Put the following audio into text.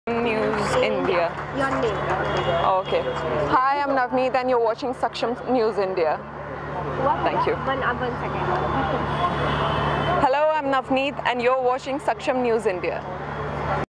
News India. Your name. Okay. Hi, I'm Navneet and you're watching Saksham News India. Thank you. One second. Hello, I'm Navneet and you're watching Saksham News India.